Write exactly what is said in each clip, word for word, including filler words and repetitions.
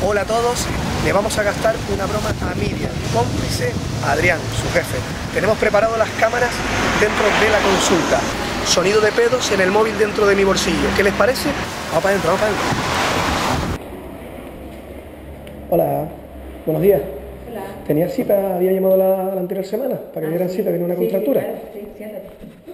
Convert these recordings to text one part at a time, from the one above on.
Hola a todos, le vamos a gastar una broma a Miriam, cómplice a Adrián, su jefe. Tenemos preparado las cámaras dentro de la consulta. Sonido de pedos en el móvil dentro de mi bolsillo. ¿Qué les parece? Vamos para adentro, vamos para adentro. Hola, buenos días. Hola. ¿Tenías cita? Había llamado la, la anterior semana para que Ah, dieran sí. cita, tenía una Sí, contractura. Sí, claro, sí, siéntate.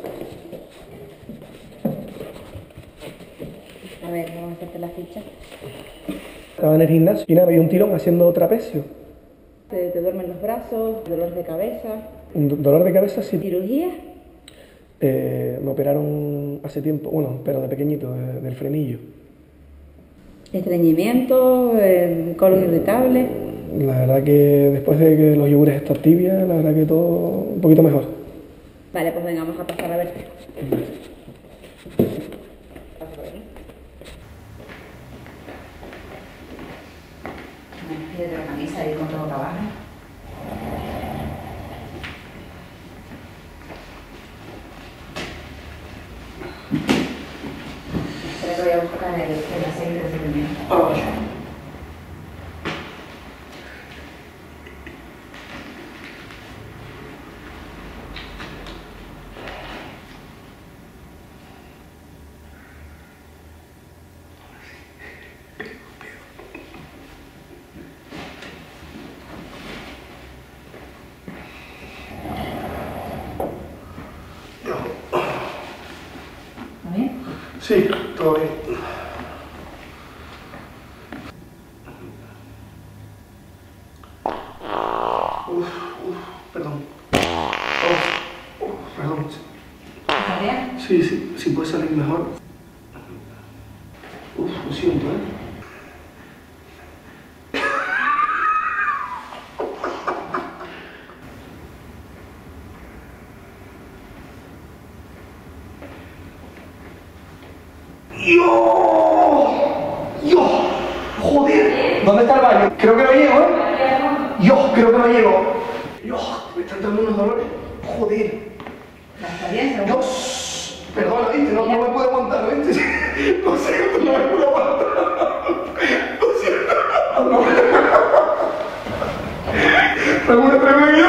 A ver, vamos a hacerte la ficha. Estaba en el gimnasio y nada, me dio un tirón haciendo trapecio. Te, te duermen los brazos, dolor de cabeza. Un do- dolor de cabeza, sí. ¿Cirugía? Eh, me operaron hace tiempo, bueno, pero de pequeñito, de- del frenillo. Estreñimiento, eh, colon irritable. La verdad que después de que los yogures están tibias, la verdad que todo un poquito mejor. Vale, pues venga, vamos a pasar a verte. Pasa por aquí. Me pide de la camisa y con todo trabajo. Espera que voy a buscar el, el aceite de pimienta. Ah, ¿Está bien? sí, todo bien. Uf, uf, perdón. Uf, uf, perdón. ¿Está bien? Sí, sí, sí puede salir mejor. Uf, lo siento, ¿eh? ¡Yo! ¡Yo! ¡Joder! ¿Dónde está el baño? Creo que no llego, ¿eh? ¡Yo! Creo que no llego. ¡Yo! Me están dando unos dolores. ¡Joder! ¿Está bien? ¿Seguro? Dios, perdona, ¿viste? No, no me puedo aguantar, ¿viste? Lo siento, no me puedo aguantar. Lo siento. No. Tengo una tremenda.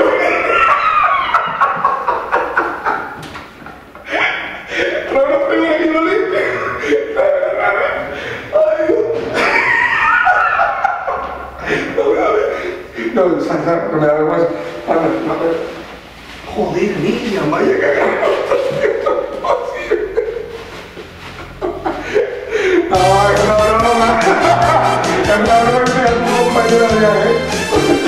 Tengo una tremenda que no limpia. Ay, Dios. No, no, sal, sal, no me da vergüenza. Ah, no, no, no. Joder, Miriam, vaya cagada. No, no, no, no, no. Es una broma que tenía tu compañero de viaje.